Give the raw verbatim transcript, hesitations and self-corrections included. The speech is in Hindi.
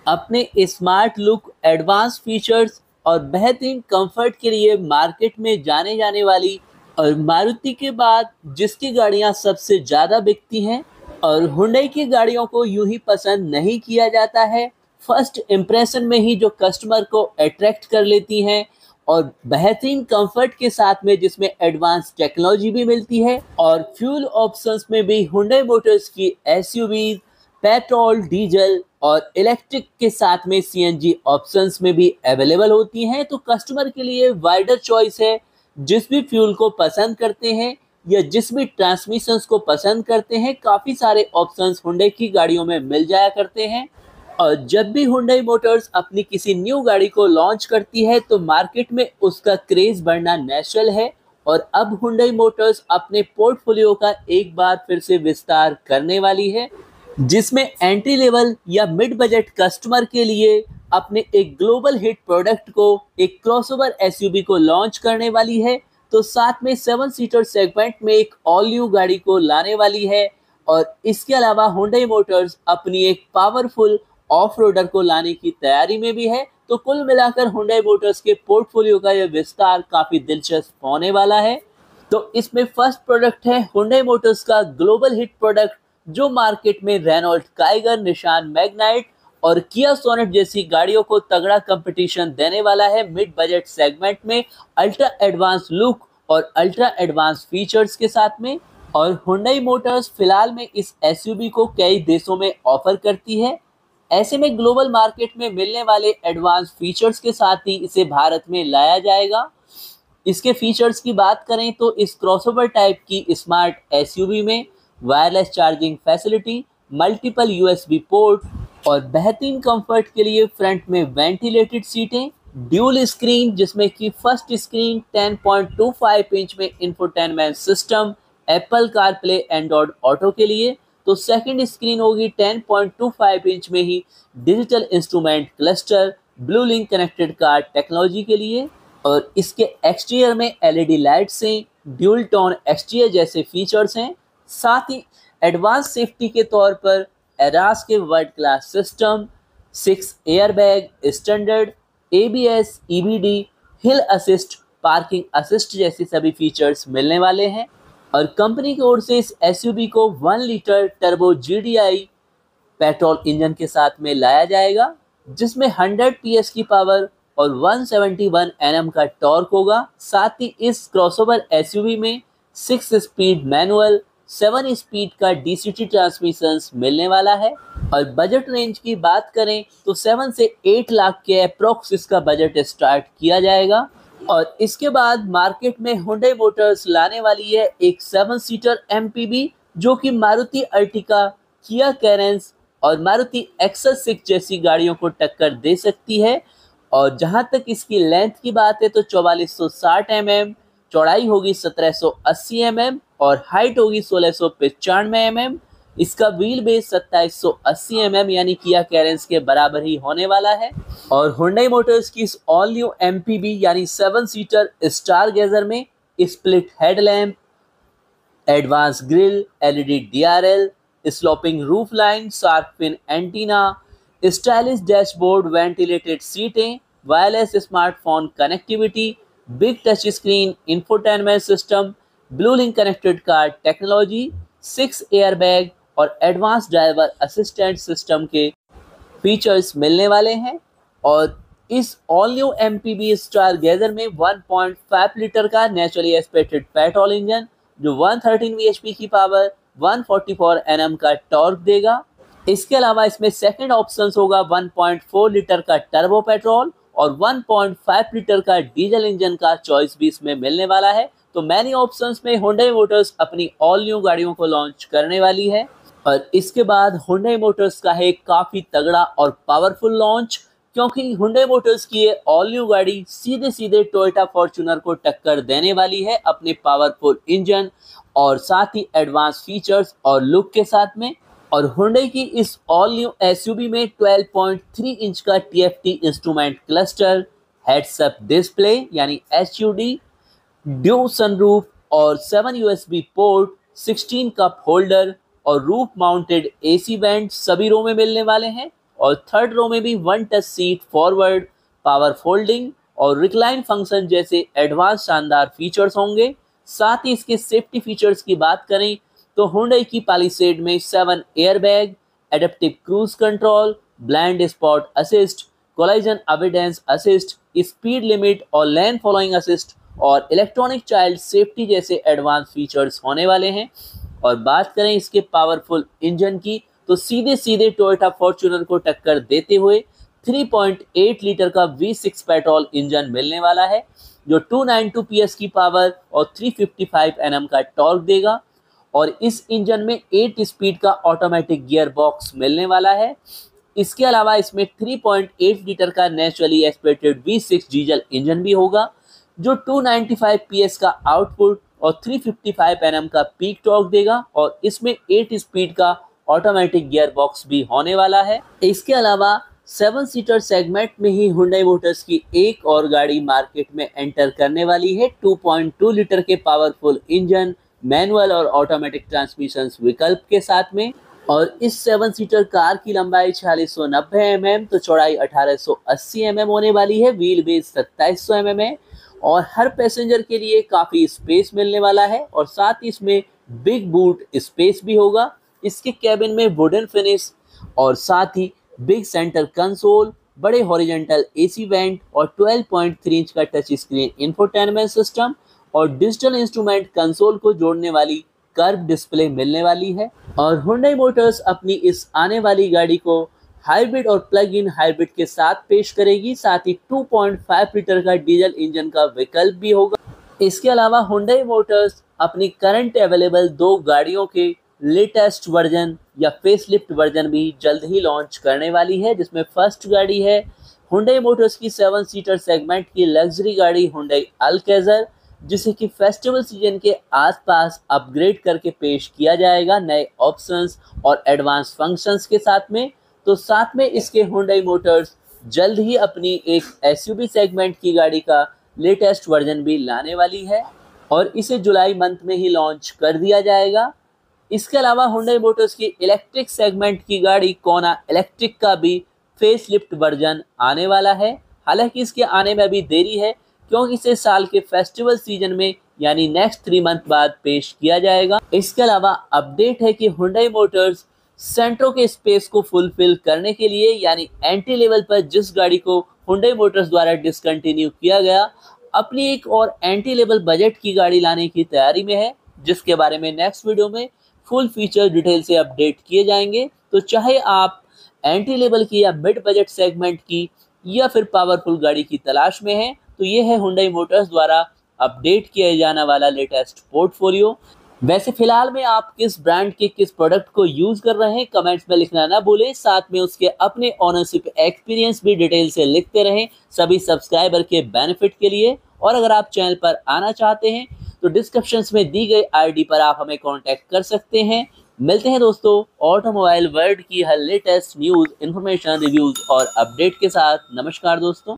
अपने स्मार्ट लुक, एडवांस फीचर्स और बेहतरीन कंफर्ट के लिए मार्केट में जाने जाने वाली और मारुति के बाद जिसकी गाड़ियां सबसे ज़्यादा बिकती हैं और हुंडई की गाड़ियों को यूं ही पसंद नहीं किया जाता है। फर्स्ट इम्प्रेशन में ही जो कस्टमर को अट्रैक्ट कर लेती हैं और बेहतरीन कंफर्ट के साथ में जिसमें एडवांस टेक्नोलॉजी भी मिलती है और फ्यूल ऑप्शंस में भी हुंडई मोटर्स की एसयूवीज पेट्रोल, डीजल और इलेक्ट्रिक के साथ में सीएनजी ऑप्शंस में भी अवेलेबल होती हैं। तो कस्टमर के लिए वाइडर चॉइस है। जिस भी फ्यूल को पसंद करते हैं या जिस भी ट्रांसमिशंस को पसंद करते हैं, काफ़ी सारे ऑप्शंस हुंडई की गाड़ियों में मिल जाया करते हैं। और जब भी हुंडई मोटर्स अपनी किसी न्यू गाड़ी को लॉन्च करती है तो मार्केट में उसका क्रेज बढ़ना नेचुरल है। और अब हुंडई मोटर्स अपने पोर्टफोलियो का एक बार फिर से विस्तार करने वाली है, जिसमें एंट्री लेवल या मिड बजट कस्टमर के लिए अपने एक ग्लोबल हिट प्रोडक्ट को, एक क्रॉसओवर एसयूवी को लॉन्च करने वाली है। तो साथ में सेवन सीटर सेगमेंट में एक ऑल न्यू गाड़ी को लाने वाली है। और इसके अलावा हुंडई मोटर्स अपनी एक पावरफुल ऑफ रोडर को लाने की तैयारी में भी है। तो कुल मिलाकर हुंडई मोटर्स के पोर्टफोलियो का यह विस्तार काफी दिलचस्प होने वाला है। तो इसमें फर्स्ट प्रोडक्ट है हुंडई मोटर्स का ग्लोबल हिट प्रोडक्ट, जो मार्केट में रेनॉल्ट काइगर, निशान मैग्नाइट और किया सोनेट जैसी गाड़ियों को तगड़ा कंपटीशन देने वाला है मिड बजट सेगमेंट में, अल्ट्रा एडवांस लुक और अल्ट्रा एडवांस फीचर्स के साथ में। और हुंडई मोटर्स फिलहाल में इस एसयूवी को कई देशों में ऑफर करती है। ऐसे में ग्लोबल मार्केट में मिलने वाले एडवांस फीचर्स के साथ ही इसे भारत में लाया जाएगा। इसके फीचर्स की बात करें तो इस क्रॉसओवर टाइप की स्मार्ट एसयूवी में wireless charging facility, multiple USB port और बेहतरीन कंफर्ट के लिए फ्रंट में वेंटिलेटेड सीटें, ड्यूल स्क्रीन जिसमें कि first screen ten point two five inch में infotainment system, Apple CarPlay, Android auto के लिए, तो सेकंड स्क्रीन होगी ten point two five inch में ही digital instrument cluster, blue link connected car technology के लिए। और इसके एक्सटीरियर में एलईडी लाइट्स हैं, ड्यूल टोन एक्सटीरियर जैसे फीचर्स हैं। साथ ही एडवांस सेफ्टी के तौर पर एरास के world class system, six airbag, standard ABS, EBD, hill assist, parking assist जैसे सभी फीचर्स मिलने वाले हैं। और कंपनी की ओर से इस एसयूवी को one litre turbo GDI petrol engine के साथ में लाया जाएगा, जिसमें हंड्रेड पीएस की पावर और वन सेवेंटी वन एनएम का टॉर्क होगा। साथ ही इस क्रॉसओवर एसयूवी में six speed manual, seven speed का डीसीटी ट्रांसमिशन मिलने वाला है। और बजट रेंज की बात करें तो सेवन से एट लाख के अप्रोक्स इसका बजट स्टार्ट किया जाएगा। और इसके बाद मार्केट में हुंडई मोटर्स लाने वाली है एक सेवन सीटर एमपीवी, जो कि मारुति अर्टिका, किया कैरेंस और मारुति एक्सेल सिक्स जैसी गाड़ियों को टक्कर दे सकती है। और जहां तक इसकी लेंथ की बात है तो चौवालीस सौ साठ एम एम, चौड़ाई होगी सत्रह सौ अस्सी एम एम और हाइट होगी सोलह सौ पचानवे एम एम। इसका व्हील बेस सत्ताईस सौ अस्सी एम एम यानी किया कैरेंस के बराबर ही होने वाला है। और हुंडई मोटर्स की इस ऑल न्यू एमपीवी यानी सेवन सीटर स्टार गेजर में split headlamp, advance grille, LED DRL, sloping roof line, shark fin antenna, stylish dashboard, ventilated सीटें, wireless smartphone connectivity, big touch screen, infotainment system, blue link connected car technology, six airbag और एडवांस ड्राइवर असिस्टेंट सिस्टम के फीचर्स मिलने वाले हैं। और इस all new MPV Stargazer में वन पॉइंट फाइव लीटर का नेचुरली एस्पिरेटेड पेट्रोल इंजन, जो वन थर्टीन बीएचपी की power, one forty four NM का टॉर्क देगा। इसके अलावा इसमें सेकंड ऑप्शन होगा वन पॉइंट फोर लीटर का टर्बो पेट्रोल और वन पॉइंट फाइव लीटर का डीजल इंजन का चॉइस भी इसमें मिलने वाला है। तो मैनी ऑप्शंस में हुंडई मोटर्स अपनी ऑल न्यू गाड़ियों को लॉन्च करने वाली है। और इसके बाद हुंडई मोटर्स का है काफ़ी तगड़ा और पावरफुल लॉन्च, क्योंकि हुंडई मोटर्स की ये ऑल न्यू गाड़ी सीधे सीधे टोयोटा फॉर्च्यूनर को टक्कर देने वाली है अपने पावरफुल इंजन और साथ ही एडवांस फीचर्स और लुक के साथ में। और हुंडई की इस ऑल न्यू एसयूवी में ट्वेल्व पॉइंट थ्री इंच का TFT instrument cluster, heads up display यानी एचयूडी, ड्यू सनरूफ और seven USB port, sixteen cup holder और रूफ माउंटेड एसी वेंट सभी रो में मिलने वाले हैं। और थर्ड रो में भी one touch seat, forward, power folding और रिक्लाइन फंक्शन जैसे एडवांस शानदार फीचर्स होंगे। साथ ही इसके सेफ्टी फीचर्स की बात करें तो हुंडई की पैलिसेड में seven airbag, adaptive cruise control, blind spot assist, collision avoidance assist, speed limit और लेन फॉलोइंग असिस्ट और इलेक्ट्रॉनिक चाइल्ड सेफ्टी जैसे एडवांस फीचर्स होने वाले हैं। और बात करें इसके पावरफुल इंजन की तो सीधे सीधे टोयोटा फॉर्च्यूनर को टक्कर देते हुए थ्री पॉइंट एट लीटर का वी सिक्स पेट्रोल इंजन मिलने वाला है, जो टू नाइंटी टू पीएस की पावर और थ्री फिफ्टी फाइव एनएम का टॉर्क देगा। और इस इंजन में एट स्पीड का ऑटोमेटिक गियर बॉक्स मिलने वाला है। इसके अलावा इसमें थ्री पॉइंट एट लीटर का naturally aspirated V six diesel engine भी होगा, जो टू नाइंटी फाइव पीएस का आउटपुट और थ्री फिफ्टी फाइव एनएम का पीक टॉर्क देगा। और इसमें एट स्पीड का ऑटोमेटिक गियर बॉक्स भी होने वाला है। इसके अलावा सेवन सीटर सेगमेंट में ही हुंडई मोटर्स की एक और गाड़ी मार्केट में एंटर करने वाली है, टू पॉइंट टू लीटर के पावरफुल इंजन, मैनुअल और ऑटोमेटिक ट्रांसमिशन विकल्प के साथ में। और इस सेवन सीटर कार की लंबाई छियालीस सौ नब्बे एम एम तो चौड़ाई अठारह सौ अस्सी एम एम होने वाली है, व्हील बेस सत्ताईस सौ एम एम है और हर पैसेंजर के लिए काफ़ी स्पेस मिलने वाला है। और साथ ही इसमें बिग बूट स्पेस भी होगा। इसके कैबिन में वुडन फिनिश और साथ ही बिग सेंटर कंसोल, बड़े हॉरिजॉन्टल एसी वेंट और ट्वेल्व पॉइंट थ्री इंच का टच स्क्रीन इंफोटेनमेंट सिस्टम और डिजिटल इंस्ट्रूमेंट कंसोल को जोड़ने वाली कर्व डिस्प्ले मिलने वाली है। और हुंडई मोटर्स अपनी इस आने वाली गाड़ी को हाइब्रिड और प्लग इन हाइब्रिड के साथ पेश करेगी। साथ ही टू पॉइंट फाइव लीटर का डीजल इंजन का विकल्प भी होगा। इसके अलावा हुंडई मोटर्स अपनी करंट अवेलेबल दो गाड़ियों के लेटेस्ट वर्जन या फेसलिफ्ट वर्जन भी जल्द ही लॉन्च करने वाली है, जिसमें फर्स्ट गाड़ी है हुंडई मोटर्स की सेवन सीटर सेगमेंट की लग्जरी गाड़ी हुंडई अल्केज़र, जिसे कि फेस्टिवल सीजन के आसपास अपग्रेड करके पेश किया जाएगा नए ऑप्शंस और एडवांस फंक्शंस के साथ में। तो साथ में इसके हुंडई मोटर्स जल्द ही अपनी एक एसयूवी सेगमेंट की गाड़ी का लेटेस्ट वर्जन भी लाने वाली है और इसे जुलाई मंथ में ही लॉन्च कर दिया जाएगा। इसके अलावा हुंडई मोटर्स की इलेक्ट्रिक सेगमेंट की गाड़ी कोना इलेक्ट्रिक का भी फेसलिफ्ट वर्जन आने वाला है। हालांकि इसके आने में अभी देरी है, क्योंकि इसे साल के फेस्टिवल सीजन में यानी नेक्स्ट थ्री मंथ बाद पेश किया जाएगा। इसके अलावा अपडेट है कि हुंडई मोटर्स सेंट्रो के स्पेस को फुलफिल करने के लिए यानी एंट्री लेवल पर जिस गाड़ी को हुंडई मोटर्स द्वारा डिसकंटिन्यू किया गया, अपनी एक और एंट्री लेवल बजट की गाड़ी लाने की तैयारी में है, जिसके बारे में नेक्स्ट वीडियो में फुल फीचर डिटेल से अपडेट किए जाएंगे। तो चाहे आप एंट्री लेवल की या मिड बजट सेगमेंट की या फिर पावरफुल गाड़ी की तलाश में हैं, तो ये है हुंडई मोटर्स द्वारा अपडेट किया जाने वाला लेटेस्ट पोर्टफोलियो। वैसे फिलहाल में आप किस ब्रांड के किस प्रोडक्ट को यूज कर रहे हैं कमेंट्स में लिखना ना भूलें। साथ में उसके अपने ओनरशिप एक्सपीरियंस भी डिटेल से लिखते रहें, सभी सब्सक्राइबर के बेनिफिट के लिए। और अगर आप चैनल पर आना चाहते हैं तो डिस्क्रिप्शंस में दी गई आईडी पर आप हमें कांटेक्ट कर सकते हैं। मिलते हैं दोस्तों ऑटोमोबाइल वर्ल्ड की हर लेटेस्ट न्यूज़, इन्फॉर्मेशन, रिव्यूज़ और अपडेट के साथ। नमस्कार दोस्तों।